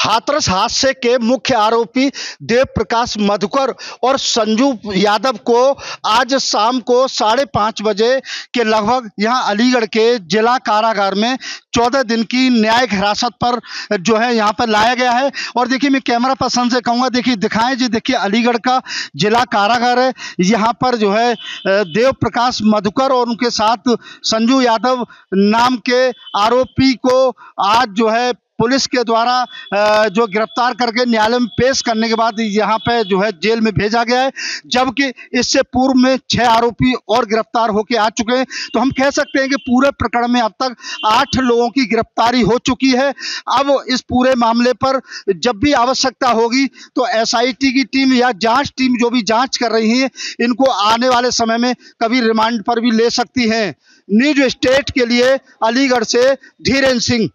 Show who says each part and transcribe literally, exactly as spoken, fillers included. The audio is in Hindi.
Speaker 1: हाथरस हादसे के मुख्य आरोपी देव प्रकाश मधुकर और संजू यादव को आज शाम को साढ़े पाँच बजे के लगभग यहां अलीगढ़ के जिला कारागार में चौदह दिन की न्यायिक हिरासत पर जो है यहां पर लाया गया है। और देखिए, मैं कैमरा पर्सन से कहूंगा, देखिए दिखाएं जी, देखिए अलीगढ़ का जिला कारागार है। यहां पर जो है देव प्रकाश मधुकर और उनके साथ संजू यादव नाम के आरोपी को आज जो है पुलिस के द्वारा जो गिरफ्तार करके न्यायालय में पेश करने के बाद यहाँ पे जो है जेल में भेजा गया है, जबकि इससे पूर्व में छह आरोपी और गिरफ्तार होकर आ चुके हैं। तो हम कह सकते हैं कि पूरे प्रकरण में अब तक आठ लोगों की गिरफ्तारी हो चुकी है। अब इस पूरे मामले पर जब भी आवश्यकता होगी तो एस आई टी की टीम या जांच टीम जो भी जांच कर रही है, इनको आने वाले समय में कभी रिमांड पर भी ले सकती है। न्यूज स्टेट के लिए अलीगढ़ से धीरेन्द्र सिंह।